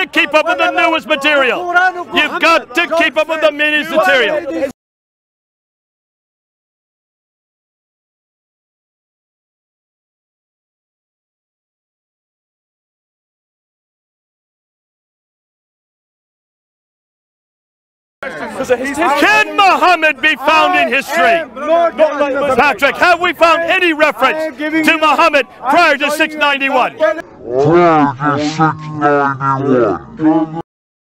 to keep up with the newest material. You've got to keep up with the newest material. Can Muhammad be found in history? Patrick, have we found any reference to Muhammad prior to 691? Prior to 691.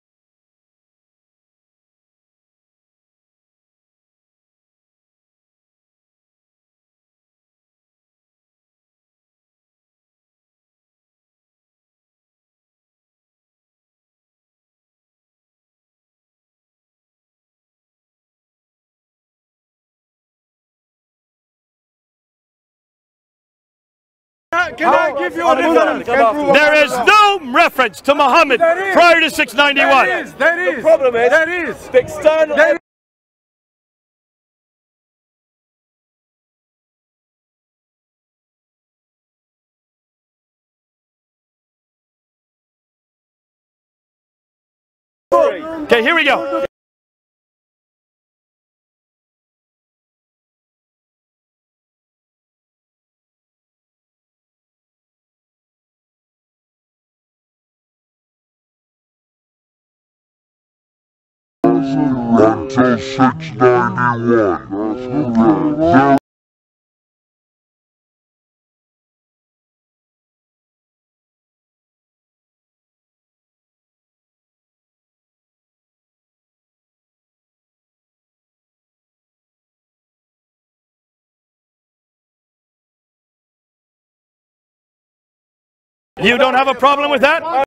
Can I give you a reference? There is no reference to Muhammad prior to 691. There is. The problem is, There is. the external... Okay, here we go. Until 691. You don't have a problem with that?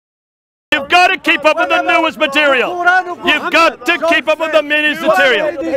You've got to keep up with the newest material. You've got to keep up with the newest material.